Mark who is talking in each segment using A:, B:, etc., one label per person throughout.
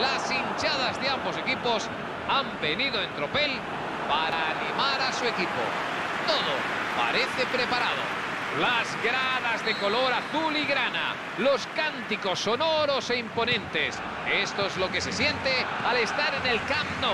A: Las hinchadas de ambos equipos han venido en tropel para animar a su equipo. Todo parece preparado. Las gradas de color azul y grana, los cánticos sonoros e imponentes. Esto es lo que se siente al estar en el Camp Nou.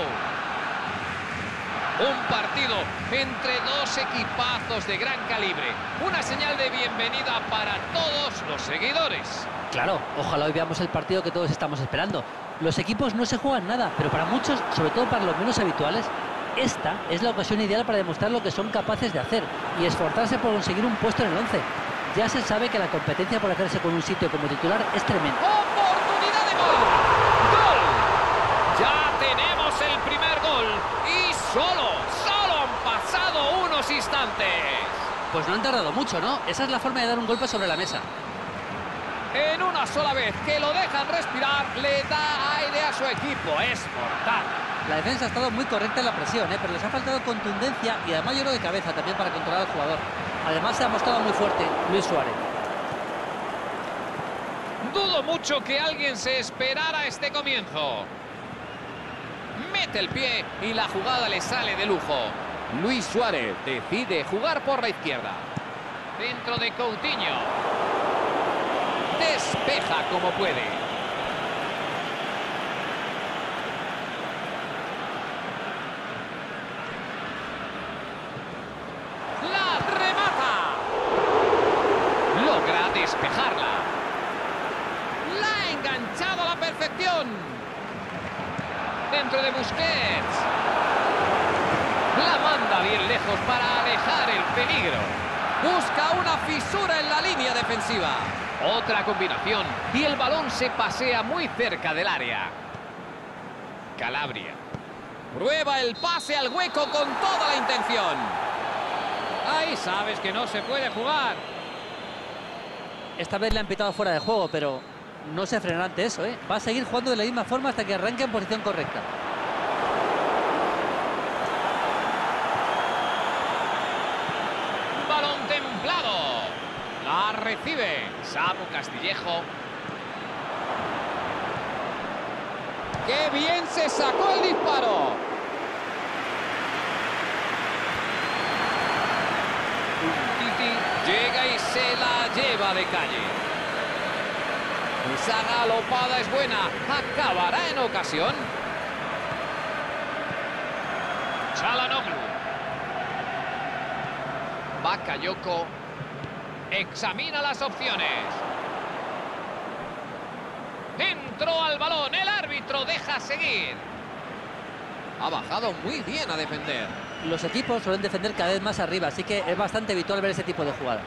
A: Un partido entre dos equipazos de gran calibre. Una señal de bienvenida para todos los seguidores.
B: Claro, ojalá hoy veamos el partido que todos estamos esperando. Los equipos no se juegan nada, pero para muchos, sobre todo para los menos habituales, esta es la ocasión ideal para demostrar lo que son capaces de hacer y esforzarse por conseguir un puesto en el 11. Ya se sabe que la competencia por hacerse con un sitio como titular es tremenda.
A: ¡Oportunidad de gol! ¡Gol! Ya tenemos el primer gol y solo han pasado unos instantes.
B: Pues no han tardado mucho, ¿no? Esa es la forma de dar un golpe sobre la mesa.
A: En una sola vez que lo dejan respirar, le da aire a su equipo. Es mortal.
B: La defensa ha estado muy correcta en la presión, pero les ha faltado contundencia y además lloro de cabeza también para controlar al jugador. Además se ha mostrado muy fuerte Luis Suárez.
A: Dudo mucho que alguien se esperara este comienzo. Mete el pie y la jugada le sale de lujo. Luis Suárez decide jugar por la izquierda. Dentro de Coutinho. Despeja como puede. La remata. Logra despejarla. La ha enganchado a la perfección. Dentro de Busquets. La manda bien lejos para alejar el peligro. Busca una fisura en la línea defensiva. Otra combinación y el balón se pasea muy cerca del área. Calabria. Prueba el pase al hueco con toda la intención. Ahí sabes que no se puede jugar.
B: Esta vez le han pitado fuera de juego, pero no se frenará ante eso, ¿eh? Va a seguir jugando de la misma forma hasta que arranque en posición correcta.
A: Balón templado. La recibe Samu Castillejo. ¡Qué bien se sacó el disparo! Titi llega y se la lleva de calle. Esa galopada es buena. ¿Acabará en ocasión? Çalhanoğlu. Bakayoko. Examina las opciones. Entró al balón. El árbitro deja seguir. Ha bajado muy bien a defender.
B: Los equipos suelen defender cada vez más arriba, así que es bastante habitual ver ese tipo de jugadas.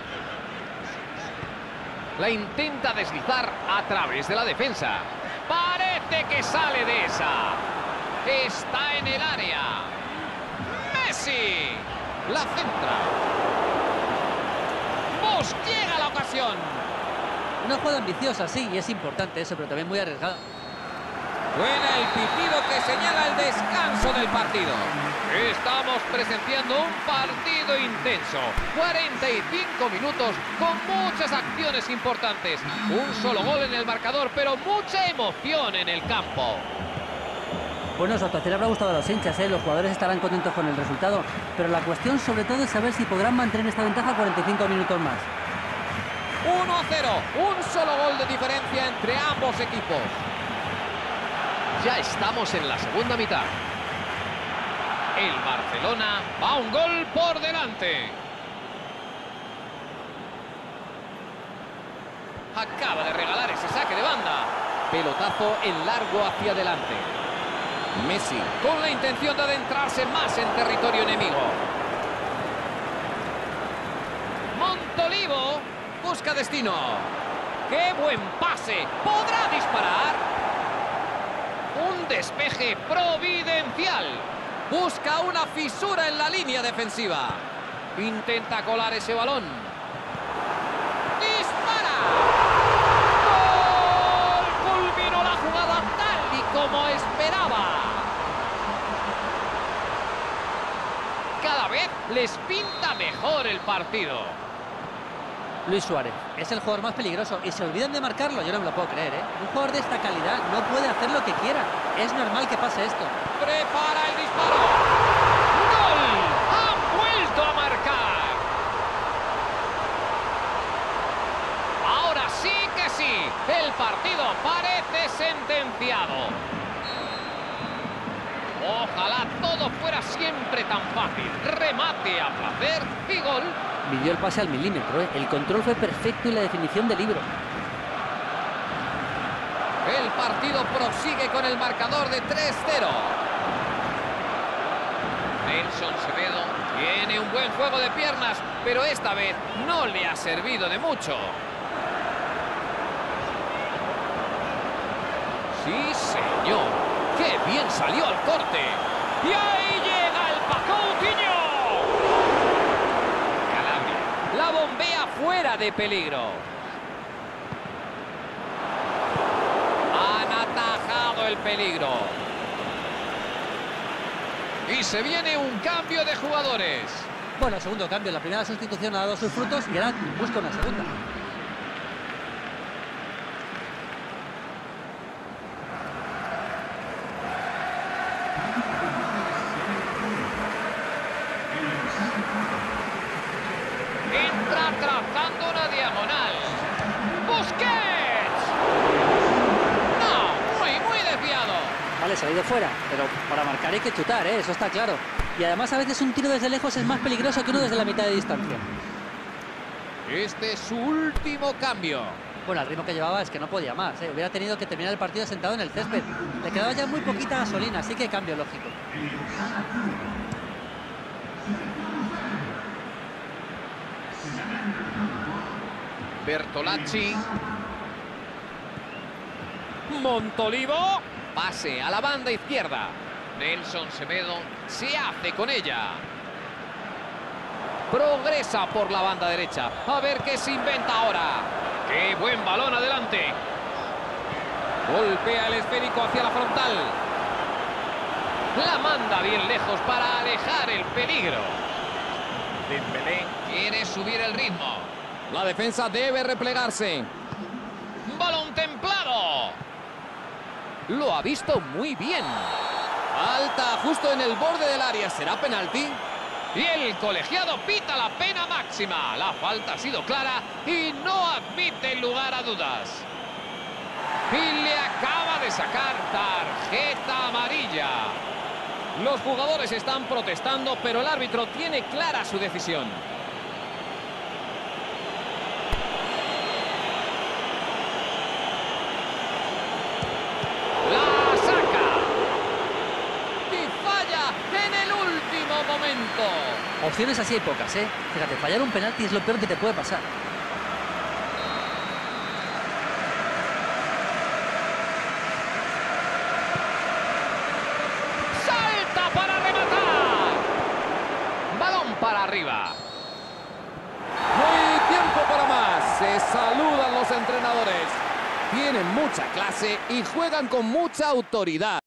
A: La intenta deslizar a través de la defensa. Parece que sale de esa. Está en el área. Messi. La centra. Llega la ocasión.
B: Una jugada ambiciosa, sí, y es importante eso, pero también muy arriesgada.
A: Suena el pitido que señala el descanso del partido. Estamos presenciando un partido intenso. 45 minutos con muchas acciones importantes. Un solo gol en el marcador, pero mucha emoción en el campo.
B: Bueno, su actuación habrá gustado a los hinchas, ¿eh? Los jugadores estarán contentos con el resultado, pero la cuestión sobre todo es saber si podrán mantener esta ventaja 45 minutos más.
A: 1-0, un solo gol de diferencia entre ambos equipos. Ya estamos en la segunda mitad. El Barcelona va un gol por delante. Acaba de regalar ese saque de banda. Pelotazo en largo hacia adelante. Messi con la intención de adentrarse más en territorio enemigo. Montolivo busca destino. ¡Qué buen pase! ¿Podrá disparar? Un despeje providencial. Busca una fisura en la línea defensiva. Intenta colar ese balón. ¡Dispara! ¡Gol! Culminó la jugada tal y como esperaba. Cada vez les pinta mejor el partido.
B: Luis Suárez es el jugador más peligroso y se olvidan de marcarlo. Yo no me lo puedo creer, ¿eh? Un jugador de esta calidad no puede hacer lo que quiera. Es normal que pase esto.
A: Prepara el disparo. ¡Gol! ¡Ha vuelto a marcar! Ahora sí que sí. El partido parece sentenciado. Ojalá todo fuera siempre tan fácil. Remate a placer y gol.
B: Midió el pase al milímetro, ¿eh? El control fue perfecto y la definición de libro.
A: El partido prosigue con el marcador de 3-0. Nelson Semedo tiene un buen juego de piernas, pero esta vez no le ha servido de mucho. Sí, señor. ¡Qué bien salió al corte! ¡Y ahí llega el Coutinho! Calabria la bombea fuera de peligro. Han atajado el peligro. Y se viene un cambio de jugadores.
B: Bueno, segundo cambio. La primera sustitución ha dado sus frutos y ahora busca una segunda.
A: Entra trazando una diagonal. ¡Busquets! No, muy desviado.
B: Vale, se ha ido fuera, pero para marcar hay que chutar, ¿eh? Eso está claro. Y además a veces un tiro desde lejos es más peligroso que uno desde la mitad de distancia.
A: Este es su último cambio.
B: Bueno, al ritmo que llevaba es que no podía más, ¿eh? Hubiera tenido que terminar el partido sentado en el césped. Le quedaba ya muy poquita gasolina, así que cambio lógico.
A: Bertolacci. Montolivo. Pase a la banda izquierda. Nelson Semedo se hace con ella. Progresa por la banda derecha. A ver qué se inventa ahora. ¡Qué buen balón adelante! Golpea el esférico hacia la frontal. La manda bien lejos para alejar el peligro. Dembélé quiere subir el ritmo. La defensa debe replegarse. ¡Balón templado! Lo ha visto muy bien. Falta justo en el borde del área. ¿Será penalti? Y el colegiado pita la pena máxima. La falta ha sido clara y no admite lugar a dudas. Y le acaba de sacar tarjeta amarilla. Los jugadores están protestando, pero el árbitro tiene clara su decisión. La saca. Y falla en el último momento.
B: Opciones así hay pocas, ¿eh? Fíjate, fallar un penalti es lo peor que te puede pasar.
A: ¡Salta para rematar! Balón para arriba. No hay tiempo para más. Se saludan los entrenadores. Tienen mucha clase y juegan con mucha autoridad.